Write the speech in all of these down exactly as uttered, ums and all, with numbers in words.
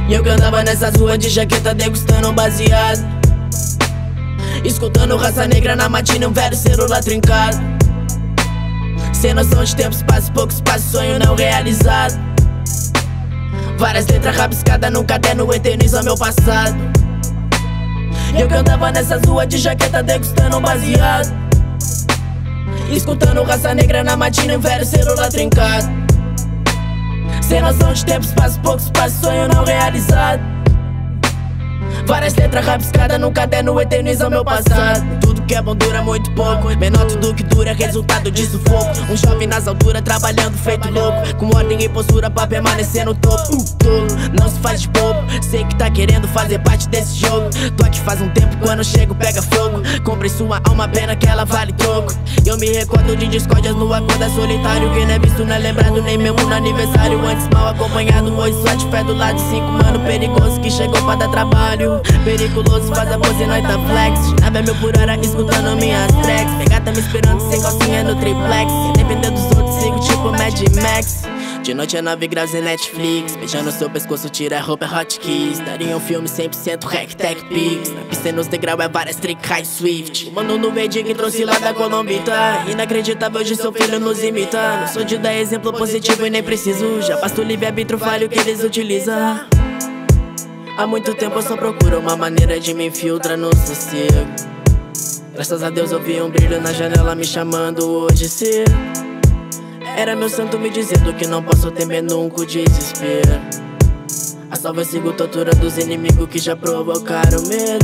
E eu que andava nessas ruas de jaqueta degustando um baseado, escutando Raça Negra na matina e um velho celular trincado. Sem noção de tempo, espaço, pouco espaço, sonho não realizado. Várias letras rabiscadas num caderno eternizam meu passado. E eu que andava nessas ruas de jaqueta degustando um baseado, escutando Raça Negra na matina e um velho celular trincado. Sem noção de tempo, espaço, pouco espaço, sonho não realizado. Várias letras rabiscadas num caderno eternizam meu passado. Tudo que é bom dura muito pouco, menor tudo que dura é resultado de sufoco. Um jovem nas alturas trabalhando feito louco, com ordem e postura pra permanecer no topo. uh, Tolo, não se faz de bobo, sei que tá querendo fazer parte desse jogo. Tô aqui faz um tempo, quando chego pega fogo. Comprei sua alma, pena que ela vale troco. Eu me recordo de discórdias no acorda solitário. Quem não é visto não é lembrado nem mesmo no aniversário. Antes mal acompanhado, hoje só de fé do lado. Cinco mano perigoso que chegou pra dar trabalho. Periculoso, faz a pose e nós tá flex. Nave mil por hora escutando minhas tracks. Pegar tá me esperando sem calcinha no triplex. Independente dos outros, sigo tipo Mad Max. De noite é nove graus em Netflix. Beijando seu pescoço, tira a roupa, é hotkeys. Daria um filme cem por cento Rec Tech Pix. Na pista e nos degraus é várias trick high swift. O mano no meio que trouxe lá da Colombita. Inacreditável de seu filho nos imita. Não sou de dar exemplo positivo e nem preciso. Já basta o livre-arbítrio, falho que eles utilizam. Há muito tempo eu só procuro uma maneira de me infiltrar no sossego. Graças a Deus eu vi um brilho na janela me chamando hoje cedo. Era meu santo me dizendo que não posso temer nunca o desespero. A salva eu sigo tortura dos inimigos que já provocaram medo.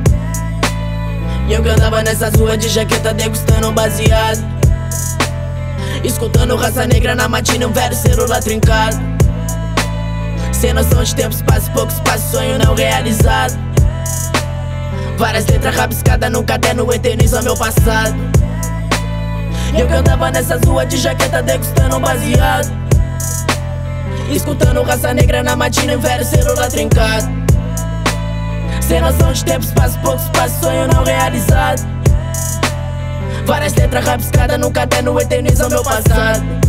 E eu que andava nessas ruas de jaqueta degustando um baseado, escutando Raça Negra na matina e um velho celular trincado. Sem noção de tempo, espaço, pouco espaço, sonho não realizado. Várias letras rabiscadas num caderno eternizam meu passado. E eu que andava nessas ruas de jaqueta degustando um baseado, escutando Raça Negra na matina e um velho celular trincado. Sem noção de tempo, espaço, pouco espaço, sonho não realizado. Várias letras rabiscadas num caderno eternizam meu passado.